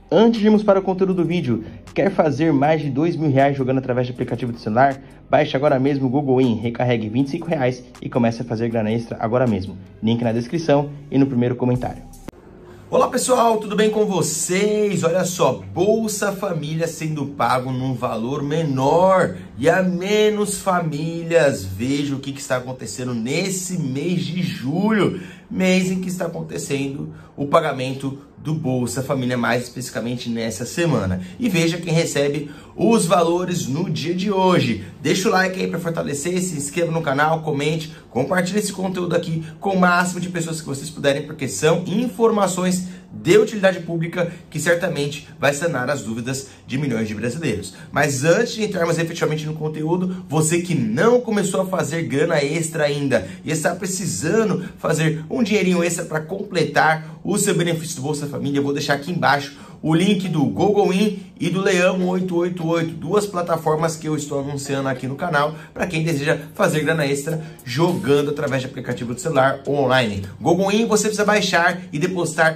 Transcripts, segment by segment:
Antes de irmos para o conteúdo do vídeo, quer fazer mais de R$2.000 jogando através de aplicativo do celular? Baixe agora mesmo o Google Win, recarregue R$25 e comece a fazer grana extra agora mesmo. Link na descrição e no primeiro comentário. Olá pessoal, tudo bem com vocês? Olha só, Bolsa Família sendo pago num valor menor e a menos famílias. Veja o que está acontecendo nesse mês de julho, mês em que está acontecendo o pagamento do Bolsa Família, mais especificamente nessa semana. E veja quem recebe os valores no dia de hoje. Deixa o like aí para fortalecer, se inscreva no canal, comente, compartilhe esse conteúdo aqui com o máximo de pessoas que vocês puderem, porque são informações de utilidade pública que certamente vai sanar as dúvidas de milhões de brasileiros. Mas antes de entrarmos efetivamente no conteúdo, você que não começou a fazer grana extra ainda e está precisando fazer um dinheirinho extra para completar o seu benefício do Bolsa Família, eu vou deixar aqui embaixo o link do Google Win e do Leão 888, duas plataformas que eu estou anunciando aqui no canal para quem deseja fazer grana extra jogando através de aplicativo do celular ou online. Google Win você precisa baixar e depositar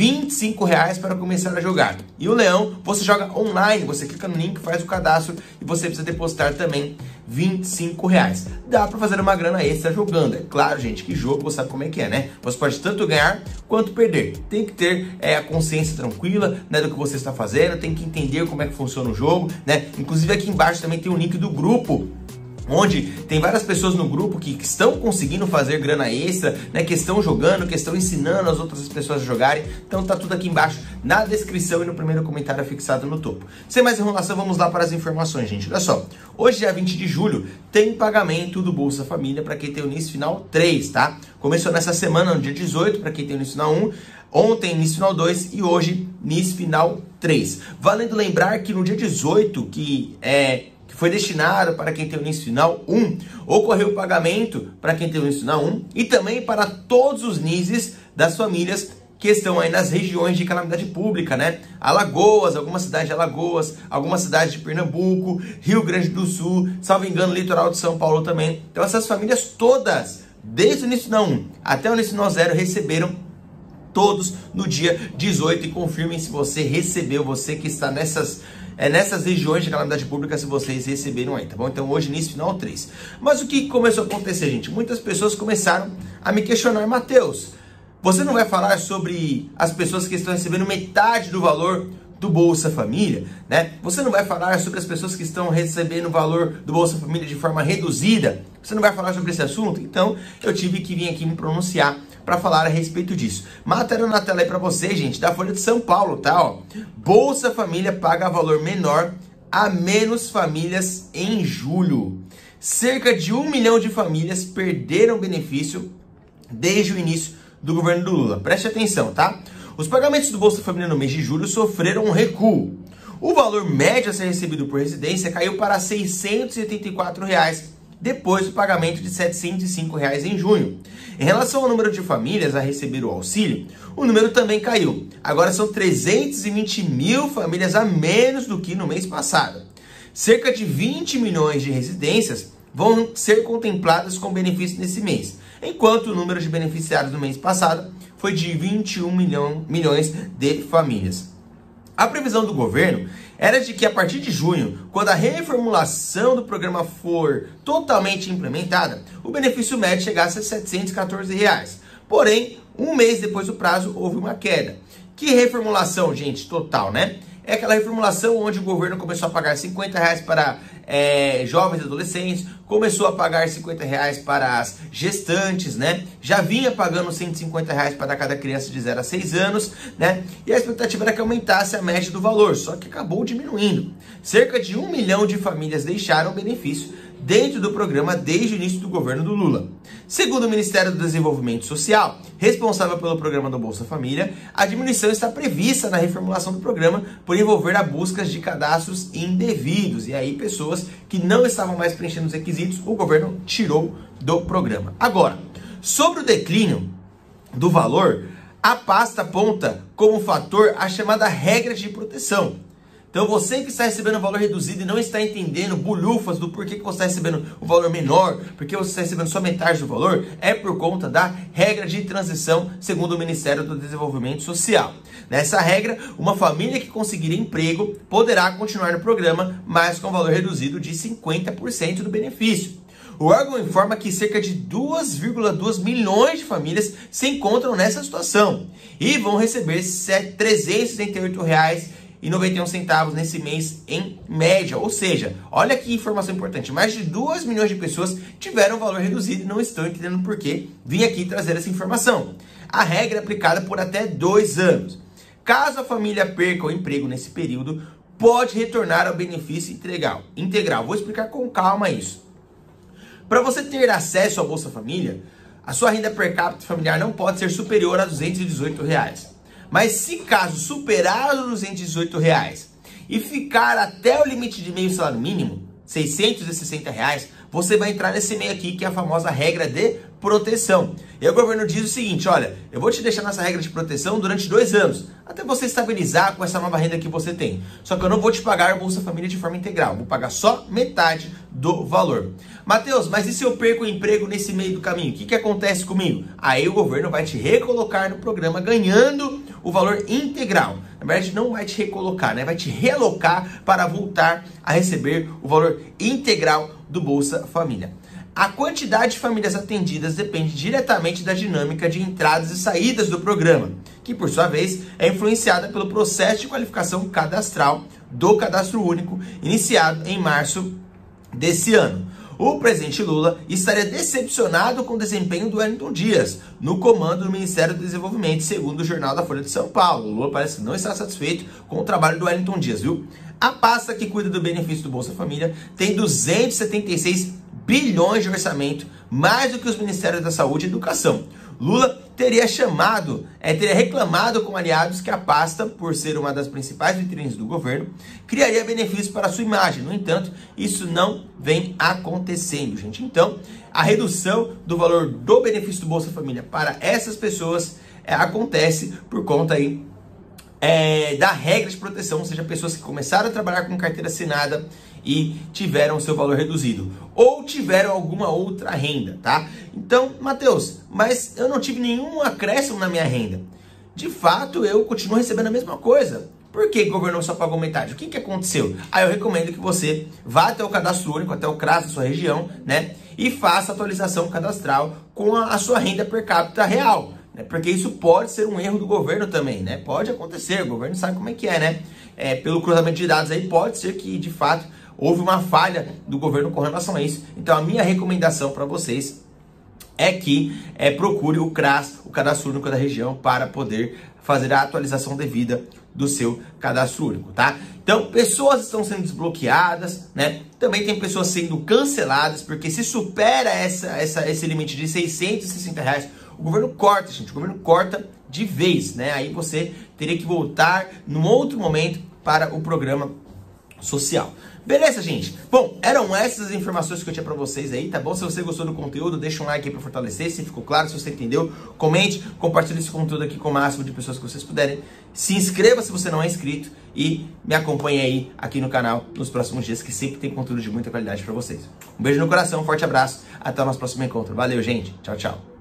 R$25 para começar a jogar. E o Leão você joga online, você clica no link, faz o cadastro e você precisa depositar também R$25. Dá para fazer uma grana extra jogando. É claro, gente, que jogo você sabe como é que é, né? Você pode tanto ganhar quanto perder. Tem que ter a consciência tranquila, né, do que você está fazendo, tem que entender como é que funciona o jogo, né? Inclusive aqui embaixo também tem um link do grupo, onde tem várias pessoas no grupo que estão conseguindo fazer grana extra, né, que estão jogando, que estão ensinando as outras pessoas a jogarem. Então tá tudo aqui embaixo na descrição e no primeiro comentário fixado no topo. Sem mais enrolação, vamos lá para as informações, gente. Olha só, hoje, dia 20 de julho, tem pagamento do Bolsa Família para quem tem o início final 3, tá? Começou nessa semana, no dia 18, para quem tem o início final 1, ontem início final 2 e hoje início final 3. Valendo lembrar que no dia 18, que foi destinado para quem tem o início final 1, ocorreu o pagamento para quem tem o início final 1 e também para todos os NISs das famílias que estão aí nas regiões de calamidade pública, né? Alagoas, algumas cidades de Alagoas, algumas cidades de Pernambuco, Rio Grande do Sul, salvo engano, litoral de São Paulo também. Então essas famílias todas, desde o início final 1 até o início final 0, receberam todos no dia 18 e confirmem se você recebeu, você que está nessas regiões de calamidade pública, se vocês receberam aí, tá bom? Então hoje, início final 3. Mas o que começou a acontecer, gente? Muitas pessoas começaram a me questionar: Matheus, você não vai falar sobre as pessoas que estão recebendo metade do valor do Bolsa Família, né? Você não vai falar sobre as pessoas que estão recebendo o valor do Bolsa Família de forma reduzida? Você não vai falar sobre esse assunto? Então eu tive que vir aqui me pronunciar para falar a respeito disso. Matéria na tela aí para vocês, gente, da Folha de São Paulo, tá? Ó, Bolsa Família paga valor menor a menos famílias em julho. Cerca de 1 milhão de famílias perderam benefício desde o início do governo do Lula. Preste atenção, tá? Os pagamentos do Bolsa Família no mês de julho sofreram um recuo. O valor médio a ser recebido por residência caiu para R$ 684 depois do pagamento de R$ 705 em junho. Em relação ao número de famílias a receber o auxílio, o número também caiu. Agora são 320 mil famílias a menos do que no mês passado. Cerca de 20 milhões de residências vão ser contempladas com benefício nesse mês, enquanto o número de beneficiários no mês passado foi de 21 milhões de famílias. A previsão do governo era de que a partir de junho, quando a reformulação do programa for totalmente implementada, o benefício médio chegasse a R$ 714. Porém, um mês depois do prazo, houve uma queda. Que reformulação, gente, total, né? É aquela reformulação onde o governo começou a pagar R$ 50 para jovens e adolescentes, começou a pagar R$ 50 para as gestantes, né? Já vinha pagando R$ 150 para cada criança de 0 a 6 anos, né? E a expectativa era que aumentasse a média do valor, só que acabou diminuindo. Cerca de 1 milhão de famílias deixaram o benefício dentro do programa desde o início do governo do Lula. Segundo o Ministério do Desenvolvimento Social, responsável pelo programa do Bolsa Família, a diminuição está prevista na reformulação do programa por envolver a busca de cadastros indevidos. E aí pessoas que não estavam mais preenchendo os requisitos, o governo tirou do programa. Agora, sobre o declínio do valor, a pasta aponta como fator a chamada regra de proteção. Então você que está recebendo o valor reduzido e não está entendendo bulhufas do porquê que você está recebendo o valor menor, porque você está recebendo só metade do valor, é por conta da regra de transição segundo o Ministério do Desenvolvimento Social. Nessa regra, uma família que conseguir emprego poderá continuar no programa, mas com valor reduzido de 50% do benefício. O órgão informa que cerca de 2,2 milhões de famílias se encontram nessa situação e vão receber R$ 368,91 nesse mês em média. Ou seja, olha que informação importante, mais de 2 milhões de pessoas tiveram valor reduzido e não estão entendendo por que vim aqui trazer essa informação. A regra é aplicada por até 2 anos. Caso a família perca o emprego nesse período, pode retornar ao benefício integral. Vou explicar com calma isso. Para você ter acesso à Bolsa Família, a sua renda per capita familiar não pode ser superior a R$ 218. Mas se caso superar os R$ 218 e ficar até o limite de meio salário mínimo, R$ 660, você vai entrar nesse meio aqui, que é a famosa regra de proteção. E aí o governo diz o seguinte, olha, eu vou te deixar nessa regra de proteção durante 2 anos, até você estabilizar com essa nova renda que você tem. Só que eu não vou te pagar a Bolsa Família de forma integral, vou pagar só metade do valor. Mateus, mas e se eu perco o emprego nesse meio do caminho? O que acontece comigo? Aí o governo vai te recolocar no programa ganhando o valor integral. Na verdade, não vai te recolocar, né? Vai te relocar para voltar a receber o valor integral do Bolsa Família. A quantidade de famílias atendidas depende diretamente da dinâmica de entradas e saídas do programa, que por sua vez é influenciada pelo processo de qualificação cadastral do Cadastro Único, iniciado em março desse ano. O presidente Lula estaria decepcionado com o desempenho do Wellington Dias no comando do Ministério do Desenvolvimento, segundo o jornal da Folha de São Paulo. O Lula parece que não está satisfeito com o trabalho do Wellington Dias, viu? A pasta que cuida do benefício do Bolsa Família tem 276 bilhões de orçamento, mais do que os Ministérios da Saúde e Educação. Lula teria reclamado com aliados que a pasta, por ser uma das principais vitrines do governo, criaria benefícios para a sua imagem. No entanto, isso não vem acontecendo, gente. Então, a redução do valor do benefício do Bolsa Família para essas pessoas acontece por conta aí da regra de proteção, ou seja, pessoas que começaram a trabalhar com carteira assinada e tiveram seu valor reduzido, ou tiveram alguma outra renda, tá? Então, Mateus, mas eu não tive nenhum acréscimo na minha renda. De fato, eu continuo recebendo a mesma coisa. Por que o governo só pagou metade? O que aconteceu? Aí eu recomendo que você vá até o Cadastro Único, até o CRAS da sua região, né? E faça a atualização cadastral com a sua renda per capita real. Porque isso pode ser um erro do governo também, né? Pode acontecer, o governo sabe como é que é, né? Pelo cruzamento de dados aí, pode ser que, de fato, houve uma falha do governo com relação a isso. Então, a minha recomendação para vocês é que procure o CRAS, o Cadastro Único da região, para poder fazer a atualização devida do seu Cadastro Único, tá? Então, pessoas estão sendo desbloqueadas, né? Também tem pessoas sendo canceladas, porque se supera esse limite de R$ 660, o governo corta, gente, o governo corta de vez, né? Aí você teria que voltar num outro momento para o programa social. Beleza, gente? Bom, eram essas as informações que eu tinha pra vocês aí, tá bom? Se você gostou do conteúdo, deixa um like aí pra fortalecer, se ficou claro, se você entendeu, comente, compartilhe esse conteúdo aqui com o máximo de pessoas que vocês puderem. Se inscreva se você não é inscrito e me acompanhe aí aqui no canal nos próximos dias, que sempre tem conteúdo de muita qualidade pra vocês. Um beijo no coração, um forte abraço, até o nosso próximo encontro. Valeu, gente. Tchau, tchau.